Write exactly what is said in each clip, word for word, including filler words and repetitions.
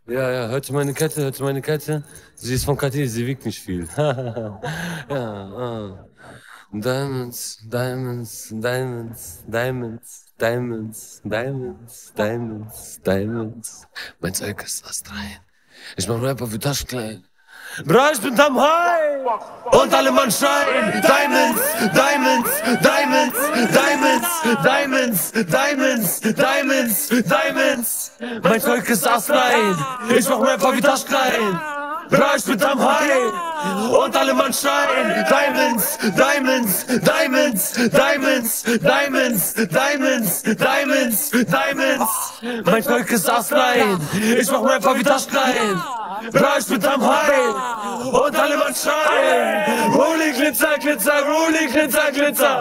Ja, ja, hört meine Kette, hört meine Kette. Sie ist von Cartier, sie wiegt nicht viel. Ja, ah. Diamonds, Diamonds, Diamonds, Diamonds, Diamonds, Diamonds, Diamonds, Diamonds. Mein Zeug ist astrein. Ich mach Rapper wie Taschklein. Bra, ich bin am High und alle Mann schreien Diamonds, Diamonds, Diamonds, Diamonds, Diamonds, Diamonds, Diamonds, Diamonds. Mein Zeug ist astrein. Ich mach Rapper wie Taschklein. Bra, ich bin am High und alle Mann schreien Diamonds, Diamonds, Diamonds, Diamonds, Diamonds, Diamonds, Diamonds, Diamonds. Mein Zeug ist astrein. Ich mach Rapper wie Taschklein. Bra, ich bin am High und alle Mann schreien Rolling, Glitzer, Glitzer, Rolling, Glitzer, Glitzer.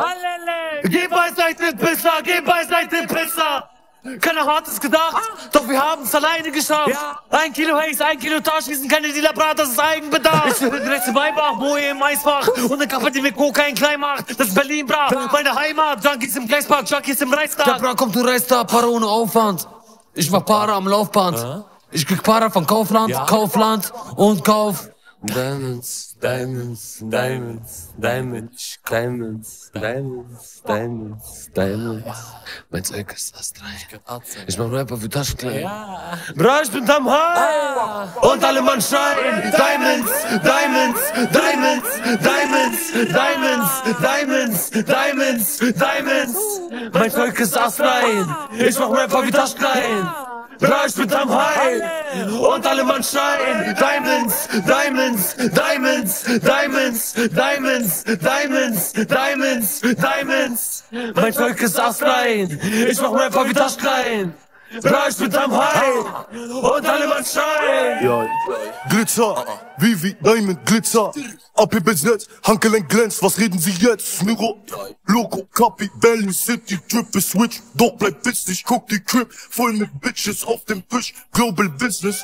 Geh beiseite, Pisser, geh beiseite, Pisser. Keiner hat es gedacht, doch wir haben es alleine geschafft. Ja. Ein Kilo Haze, ein Kilo Taschkissen, keine Lila Brat, das ist Eigenbedarf. Ich will direkt zu Maybach, Moe im Eisfach und eine Kaffee, die mir Kokain klein macht. Das ist Berlin, bra, meine Heimat. Junkies im Gleispark, Junkies im Reichstag. Der Bra kommt, du reist da, Para ohne Aufwand. Ich mach Para am Laufband. Ja. Ich krieg Para von Kaufland, ja. Kaufland und Kauf. Diamonds, Diamonds, Diamonds, Diamonds, Diamonds, Diamonds, Diamonds, Diamonds. Mein Zeug ist astrein. Ich mach Rapper wie Taschklein. Ja. Bra, ich bin am High und alle Mann schreien Diamonds, Diamonds, Diamonds, Diamonds, Diamonds, Diamonds, Diamonds, Diamonds. Mein Zeug ist astrein. Ich mach Rapper wie Taschklein. Bra, ich bin am High und alle Mann schreien Diamonds, Diamonds, Diamonds, Diamonds, Diamonds, Diamonds, Diamonds, Diamonds. Mein Zeug ist astrein. Ich mach Rapper wie Taschklein. Bra, ich bin am High und alle Mann schreien. Ja, Glitzer, Vivi, Diamond, Glitzer. Ab im Business, Handgelenk glänzt, was reden Sie jetzt? Miro, Loco, Copy, Berlin City, Triple Switch. Doch bleib witzig, guck die Crib, voll mit Bitches auf dem Tisch. Global Business.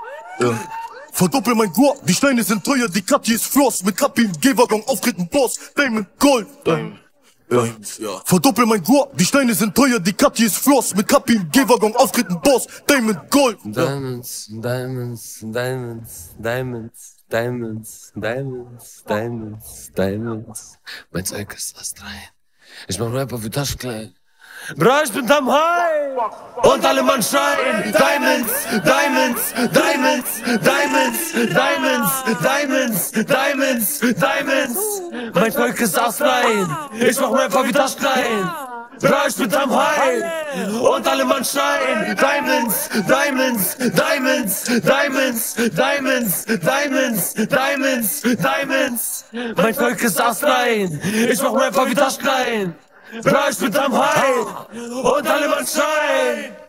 Ja. Verdoppel mein Guap, die Steine sind teuer, die Kapi ist Floss. Mit Kapi im G-Waggon auftreten Boss, Diamond Gold. Diamond. Ja. Ja. Verdoppel mein Guap, die Steine sind teuer, die Kapi ist Floss. Mit Kapi im G-Waggon auftreten Boss, Diamond Gold. Diamonds, Diamonds, Diamonds, Diamonds. Diamonds, Diamonds, Diamonds, Diamonds. Mein Zeug ist astrein. Ich mach Rapper wie Taschklein. Bra, ich bin am High und alle Mann schreien Diamonds, Diamonds, Diamonds, Diamonds, Diamonds, Diamonds, Diamonds, Diamonds. Mein Zeug ist astrein. Ich mach Rapper wie Taschklein. Bra, ich bin am High und alle Mann schreien Diamonds, Diamonds, Diamonds, Diamonds, Diamonds, Diamonds, Diamonds, Diamonds. Mein Zeug ist astrein. Ich mach Rapper wie Taschklein. Bra, ich bin am High und alle Mann schreien.